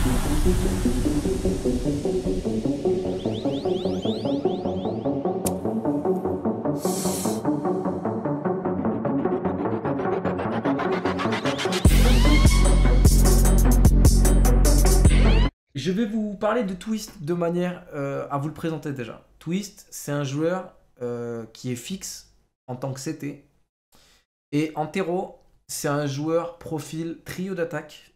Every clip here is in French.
Je vais vous parler de Twist de manière à vous le présenter déjà. Twist, c'est un joueur qui est fixe en tant que CT. Et Antero, c'est un joueur profil trio d'attaque.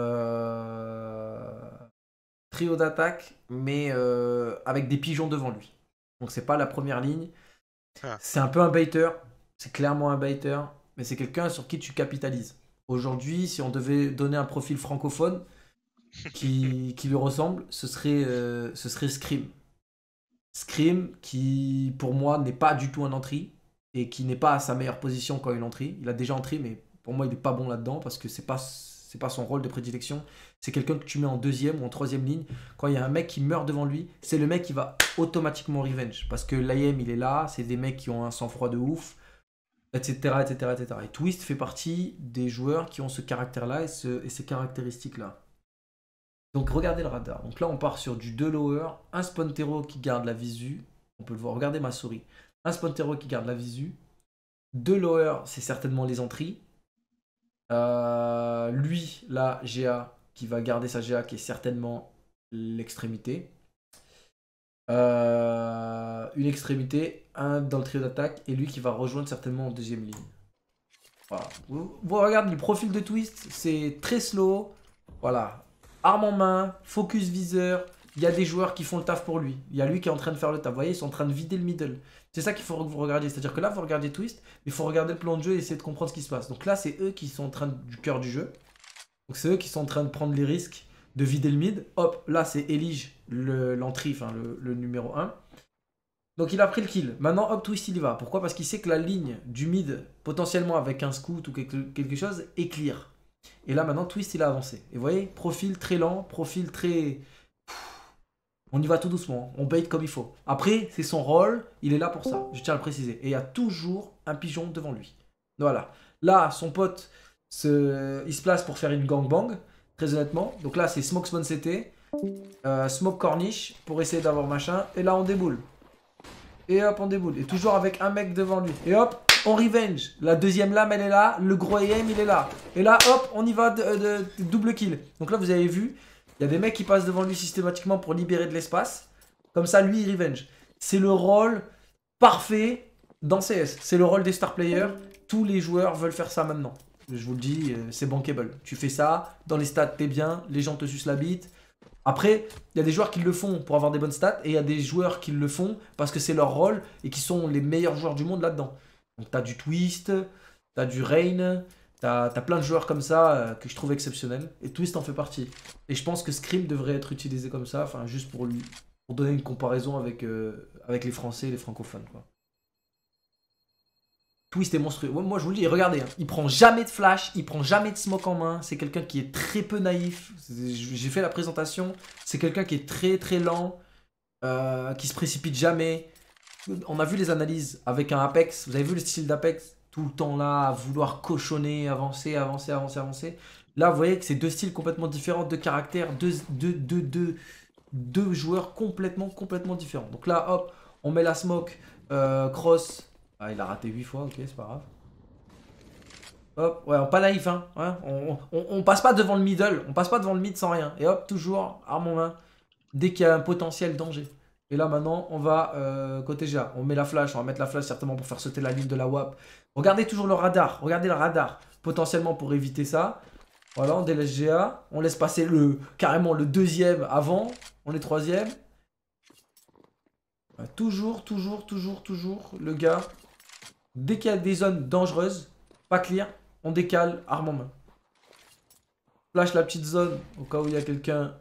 Trio d'attaque, mais avec des pigeons devant lui. Donc c'est pas la première ligne. Ah. C'est un peu un baiter. C'est clairement un baiter. Mais c'est quelqu'un sur qui tu capitalises. Aujourd'hui, si on devait donner un profil francophone qui lui ressemble, ce serait Scream. Scream qui, pour moi, n'est pas du tout un entry et qui n'est pas à sa meilleure position quand il entry. Il a déjà entry, mais pour moi, il n'est pas bon là-dedans parce que c'est pas son rôle de prédilection. C'est quelqu'un que tu mets en deuxième ou en troisième ligne. Quand il y a un mec qui meurt devant lui, c'est le mec qui va automatiquement revenge parce que l'IM, il est là. C'est des mecs qui ont un sang-froid de ouf, etc., etc., etc. Et Twist fait partie des joueurs qui ont ce caractère-là et ces caractéristiques-là. Donc regardez le radar. Donc là on part sur du 2 lower, un Spontero qui garde la visu. On peut le voir, regardez ma souris. Un Spontero qui garde la visu. 2 lower, c'est certainement les entrées. Lui, là, GA, qui va garder sa GA, qui est certainement l'extrémité. Une extrémité, un dans le trio d'attaque, et lui qui va rejoindre certainement en deuxième ligne. Voilà. Vous regardez le profil de Twist, c'est très slow. Voilà. Arme en main, focus viseur. Il y a des joueurs qui font le taf pour lui. Il y a lui qui est en train de faire le taf. Vous voyez, ils sont en train de vider le middle. C'est ça qu'il faut que vous regardiez. C'est-à-dire que là, vous regardez Twist, mais il faut regarder le plan de jeu et essayer de comprendre ce qui se passe. Donc là, c'est eux qui sont en train du cœur du jeu. Donc c'est eux qui sont en train de prendre les risques de vider le mid. Hop, là, c'est Elige, l'entrée, enfin le numéro 1. Donc il a pris le kill. Maintenant, hop, Twist, il y va. Pourquoi? Parce qu'il sait que la ligne du mid, potentiellement avec un scout ou quelque chose, est clear. Et là maintenant Twist il a avancé. Et vous voyez, profil très lent, profil très... On y va tout doucement, on bait comme il faut. Après, c'est son rôle, il est là pour ça, je tiens à le préciser. Et il y a toujours un pigeon devant lui. Voilà. Là, son pote, il se place pour faire une gangbang, très honnêtement. Donc là, c'est Smoke Spawn CT, Smoke Corniche, pour essayer d'avoir machin. Et là, on déboule. Et hop, on déboule. Et toujours avec un mec devant lui. Et hop, on revenge. La deuxième lame, elle est là. Le gros AM, il est là. Et là, hop, on y va de double kill. Donc là, vous avez vu, il y a des mecs qui passent devant lui systématiquement pour libérer de l'espace. Comme ça, lui, il revenge. C'est le rôle parfait dans CS. C'est le rôle des star players. Tous les joueurs veulent faire ça maintenant. Je vous le dis, c'est bankable. Tu fais ça, dans les stats, t'es bien. Les gens te sucent la bite. Après, il y a des joueurs qui le font pour avoir des bonnes stats. Et il y a des joueurs qui le font parce que c'est leur rôle et qui sont les meilleurs joueurs du monde là-dedans. Donc t'as du Twist, t'as du Rain, t'as plein de joueurs comme ça que je trouve exceptionnels. Et Twist en fait partie. Et je pense que Scream devrait être utilisé comme ça, enfin juste pour donner une comparaison avec les Français et les francophones, quoi. Twist est monstrueux. Moi je vous le dis, regardez, hein, il prend jamais de flash, il prend jamais de smoke en main. C'est quelqu'un qui est très peu naïf. J'ai fait la présentation. C'est quelqu'un qui est très très lent, qui se précipite jamais. On a vu les analyses avec un Apex. Vous avez vu le style d'Apex? Tout le temps là, à vouloir cochonner, avancer, avancer, avancer, avancer. Là, vous voyez que c'est deux styles complètement différents, deux caractères, deux joueurs complètement différents. Donc là, hop, on met la smoke, cross. Ah, il a raté 8 fois, ok, c'est pas grave. Hop, ouais, pas naïf, hein. Ouais, on passe pas devant le middle, on passe pas devant le mid sans rien. Et hop, toujours, arme en main, dès qu'il y a un potentiel danger. Et là maintenant on va côté GA, on met la flash, on va mettre la flash certainement pour faire sauter la ligne de la WAP. Regardez toujours le radar, regardez le radar, potentiellement pour éviter ça. Voilà, on délaisse GA, on laisse passer carrément le deuxième avant, on est troisième. Toujours le gars, dès qu'il y a des zones dangereuses, pas clear, on décale, arme en main. Flash la petite zone au cas où il y a quelqu'un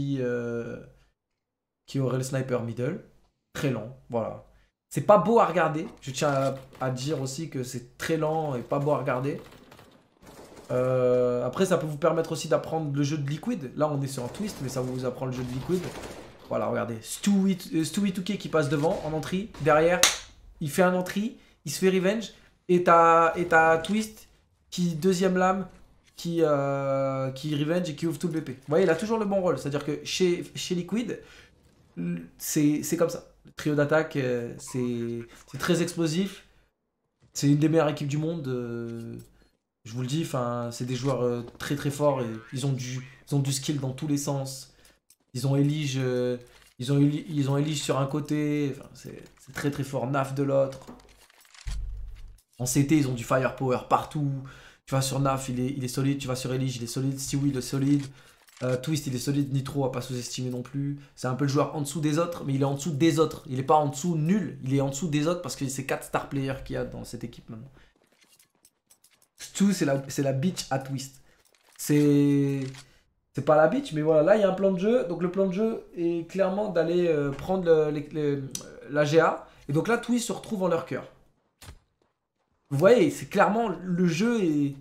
qui aurait le sniper middle. Très lent, voilà. C'est pas beau à regarder. Je tiens à dire aussi que c'est très lent et pas beau à regarder. Après, ça peut vous permettre aussi d'apprendre le jeu de Liquid. Là, on est sur un Twist, mais ça vous apprend le jeu de Liquid. Voilà, regardez. Stewie 2K qui passe devant, en entrée. Derrière, il fait un entrée, il se fait revenge. Et t'as Twist qui, deuxième lame, qui revenge et qui ouvre tout le BP. Vous voyez, il a toujours le bon rôle. C'est-à-dire que chez Liquid, c'est comme ça. Le trio d'attaque, c'est très explosif. C'est une des meilleures équipes du monde. Je vous le dis, c'est des joueurs très très forts. Et ils ont du skill dans tous les sens. Ils ont Elige, ils ont Elige sur un côté. C'est très très fort. Naf de l'autre. En CT, ils ont du firepower partout. Tu vas sur Naf, il est solide. Tu vas sur Elige, il est solide. Stewie, il est solide. Twist, il est solide. Nitro, à pas sous-estimer non plus. C'est un peu le joueur en dessous des autres, mais il est en dessous des autres. Il est pas en dessous nul. Il est en dessous des autres parce que c'est 4 star players qu'il y a dans cette équipe maintenant. Stu, c'est la bitch à Twist. C'est pas la bitch, mais voilà. Là, il y a un plan de jeu. Donc, le plan de jeu est clairement d'aller prendre la GA. Et donc là, Twist se retrouve en leur cœur. Vous voyez, c'est clairement le jeu est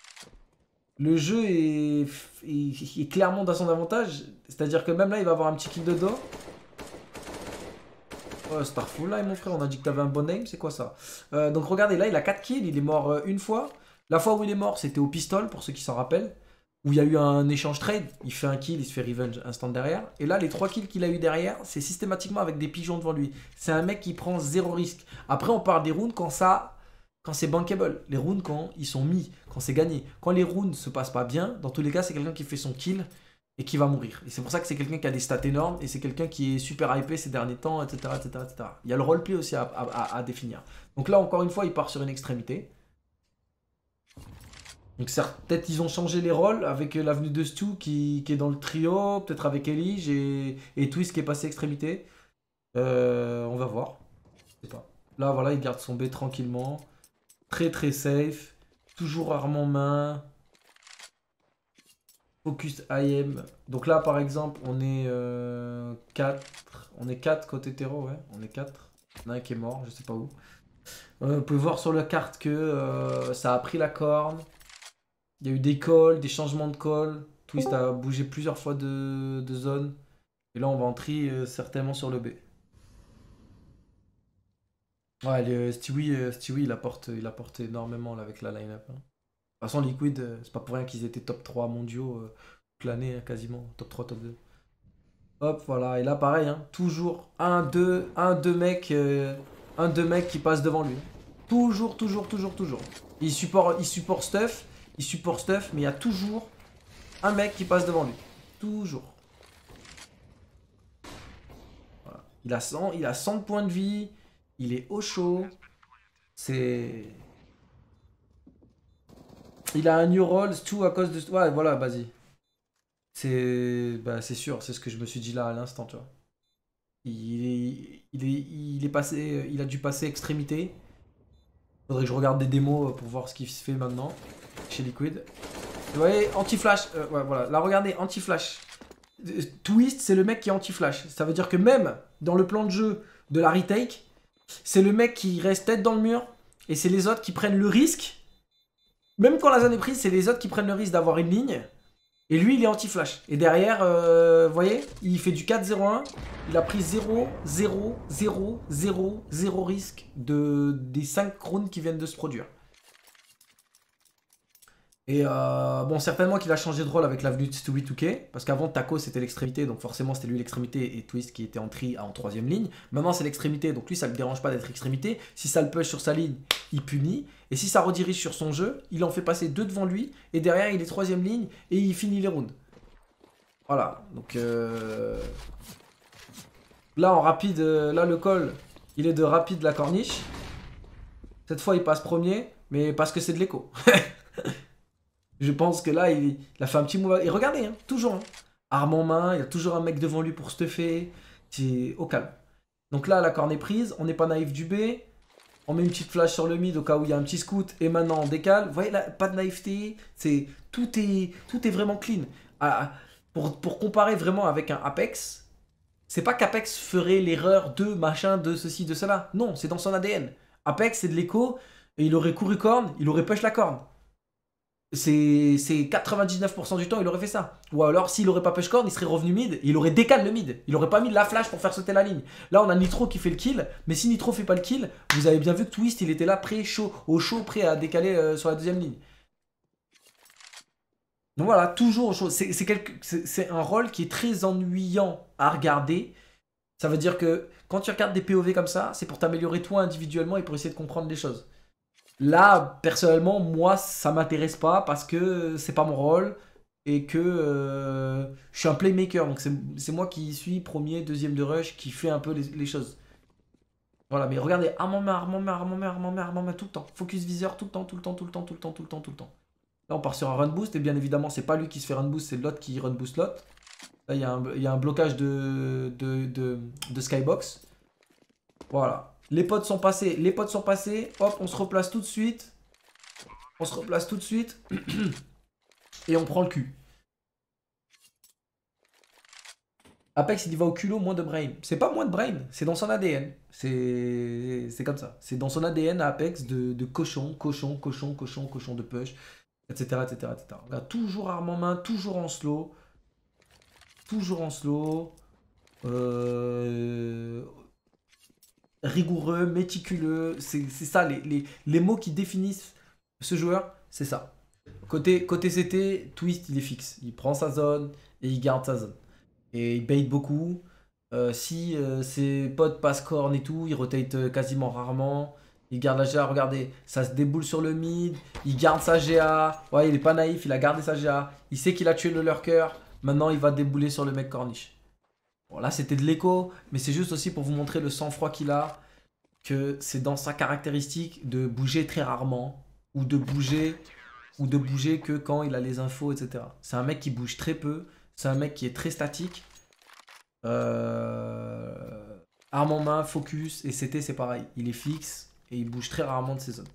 clairement dans son avantage. C'est-à-dire que même là, il va avoir un petit kill de dos. Oh, Starful là, mon frère, on a dit que t'avais un bon aim, c'est quoi ça? Donc regardez, là, il a 4 kills, il est mort une fois. La fois où il est mort, c'était au pistol, pour ceux qui s'en rappellent. Où il y a eu un échange trade. Il fait un kill, il se fait revenge instant derrière. Et là, les 3 kills qu'il a eu derrière, c'est systématiquement avec des pigeons devant lui. C'est un mec qui prend 0 risque. Après, on parle des rounds quand c'est bankable. Les rounds quand ils sont mis, quand c'est gagné. Quand les rounds se passent pas bien, dans tous les cas, c'est quelqu'un qui fait son kill et qui va mourir. Et c'est pour ça que c'est quelqu'un qui a des stats énormes et c'est quelqu'un qui est super hypé ces derniers temps, etc. etc., etc. Il y a le roleplay aussi à définir. Donc là, encore une fois, il part sur une extrémité. Donc peut-être ils ont changé les rôles avec l'avenue de Stu qui est dans le trio, peut-être avec Elige et Twist qui est passé extrémité. On va voir. Je sais pas. Là, voilà, il garde son B tranquillement. Très très safe. Toujours arme en main. Focus IM. Donc là, par exemple, on est 4. On est 4 côté terreau, ouais. On est 4. Il y en a un qui est mort, je sais pas où. Vous pouvez voir sur la carte que ça a pris la corne. Il y a eu des calls, des changements de call. Twist a bougé plusieurs fois de zone. Et là, on va entrer certainement sur le B. Ouais, Stewie, il apporte énormément là, avec la line-up. Hein. De toute façon, Liquid, c'est pas pour rien qu'ils étaient top 3 mondiaux toute l'année, hein, quasiment. Top 3, top 2. Hop, voilà. Et là, pareil, hein, toujours un, deux mecs qui passent devant lui. Toujours. Il support stuff. Il support stuff, mais il y a toujours un mec qui passe devant lui. Toujours. Voilà. Il a 100 points de vie. Il est au chaud. Il a un new roll, tout à cause de... Ouais, voilà, vas-y. C'est sûr, c'est ce que je me suis dit là à l'instant, tu vois. Il est passé... Il a dû passer extrémité. Faudrait que je regarde des démos pour voir ce qui se fait maintenant chez Liquid. Vous voyez, anti-flash. Ouais, voilà. Là, regardez, anti-flash. Twist, c'est le mec qui est anti-flash. Ça veut dire que même dans le plan de jeu de la retake, c'est le mec qui reste tête dans le mur et c'est les autres qui prennent le risque. Même quand la zone est prise, c'est les autres qui prennent le risque d'avoir une ligne. Et lui, il est anti-flash. Et derrière, vous voyez, il fait du 4-0-1. Il a pris 0, 0, 0, 0, 0 risque des 5 rounds qui viennent de se produire. Et bon, certainement qu'il a changé de rôle avec l'avenue de Stewie 2K. Parce qu'avant, Taco, c'était l'extrémité. Donc forcément, c'était lui l'extrémité et Twist qui était en 3ème ligne. Maintenant, c'est l'extrémité. Donc lui, ça ne le dérange pas d'être extrémité. Si ça le push sur sa ligne, il punit. Et si ça redirige sur son jeu, il en fait passer 2 devant lui. Et derrière, il est 3ème ligne et il finit les rounds. Voilà. Donc là, en rapide, là, le call, il est de rapide la corniche. Cette fois, il passe premier. Mais parce que c'est de l'écho. Je pense que là, il a fait un petit move. Et regardez, hein, toujours. Hein, arme en main, il y a toujours un mec devant lui pour stuffer. C'est au calme. Donc là, la corne est prise. On n'est pas naïf du B. On met une petite flash sur le mid au cas où il y a un petit scout. Et maintenant, on décale. Vous voyez là, pas de naïveté. Tout est vraiment clean. Pour comparer vraiment avec un Apex, c'est pas qu'Apex ferait l'erreur de machin, de ceci, de cela. Non, c'est dans son ADN. Apex, c'est de l'écho. Et il aurait couru corne, il aurait push la corne. C'est 99% du temps, il aurait fait ça. Ou alors, s'il aurait pas push corne, il serait revenu mid, il aurait décalé le mid. Il aurait pas mis de la flash pour faire sauter la ligne. Là, on a Nitro qui fait le kill, mais si Nitro fait pas le kill, vous avez bien vu que Twist, il était là, au chaud, prêt à décaler sur la 2ème ligne. Donc voilà, toujours, c'est un rôle qui est très ennuyant à regarder. Ça veut dire que quand tu regardes des POV comme ça, c'est pour t'améliorer toi individuellement et pour essayer de comprendre les choses. Là, personnellement, moi, ça m'intéresse pas parce que c'est pas mon rôle et que je suis un playmaker. Donc c'est moi qui suis premier, deuxième de rush, qui fait un peu les choses. Voilà, mais regardez, armement main, tout le temps. Focus viseur tout le temps, tout le temps, tout le temps, tout le temps, tout le temps, tout le temps. Là, on part sur un run boost et bien évidemment, c'est pas lui qui se fait run boost, c'est l'autre qui run boost l'autre. Là, il y a un blocage de Skybox. Voilà. Les potes sont passés. Les potes sont passés. Hop, on se replace tout de suite. On se replace tout de suite. Et on prend le cul. Apex, il y va au culot, moins de brain. C'est pas moins de brain, c'est dans son ADN. C'est comme ça. C'est dans son ADN à Apex de cochon, cochon, cochon, cochon, cochon de push, etc. etc., etc. Regarde, toujours arme en main, toujours en slow. Toujours en slow. Rigoureux, méticuleux. C'est ça, les mots qui définissent ce joueur, c'est ça. Côté CT, Twist, il est fixe. Il prend sa zone et il garde sa zone. Et il bait beaucoup. Si ses potes passent corne et tout, il rotate quasiment rarement. Il garde la GA, regardez, ça se déboule sur le mid. Il garde sa GA. Ouais, il est pas naïf, il a gardé sa GA. Il sait qu'il a tué le lurker. Maintenant, il va débouler sur le mec corniche. Bon, là, c'était de l'écho, mais c'est juste aussi pour vous montrer le sang-froid qu'il a. Que c'est dans sa caractéristique de bouger très rarement. Ou de bouger que quand il a les infos, etc. C'est un mec qui bouge très peu. C'est un mec qui est très statique. Arme en main, focus. Et CT, c'est pareil. Il est fixe et il bouge très rarement de ses zones.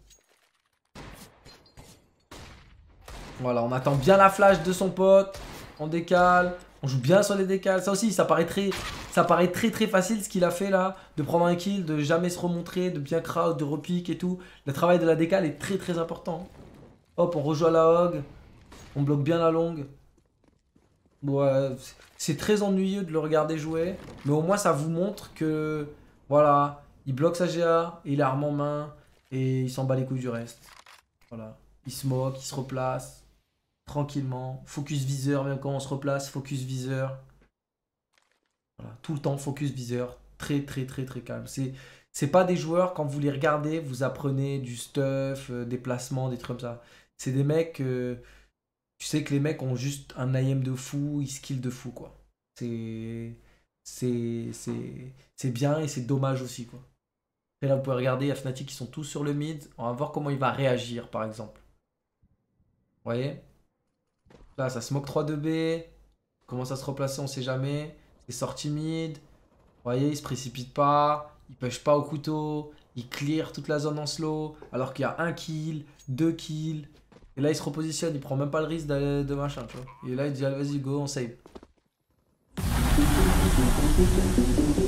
Voilà, on attend bien la flash de son pote. On décale. On joue bien sur les décales. Ça aussi, ça paraît très facile ce qu'il a fait là. De prendre un kill, de jamais se remontrer, de bien crowd, de repique et tout. Le travail de la décale est très important. Hop, on rejoue à la hog. On bloque bien la longue. Ouais, c'est très ennuyeux de le regarder jouer. Mais au moins, ça vous montre que, voilà, il bloque sa GA, il a arme en main et il s'en bat les couilles du reste. Voilà. Il smoke, il se replace tranquillement. Focus viseur, même quand on se replace, focus viseur. Voilà, tout le temps, focus viseur. Très calme. C'est pas des joueurs, quand vous les regardez, vous apprenez du stuff, des placements, des trucs comme ça. C'est des mecs. Tu sais que les mecs ont juste un IM de fou, ils skill de fou, quoi. C'est bien et c'est dommage aussi, quoi. Et là, vous pouvez regarder, il y a Fnatic qui sont tous sur le mid. On va voir comment il va réagir, par exemple. Vous voyez? Là, ça smoke 3-2B. Commence à se replacer, on sait jamais. C'est sorti mid. Vous voyez, il se précipite pas. Il push pas au couteau. Il clear toute la zone en slow. Alors qu'il y a 1 kill, 2 kills. Et là, il se repositionne, il prend même pas le risque de machin, tu vois. Et là, il dit, allez, vas-y, go, on save.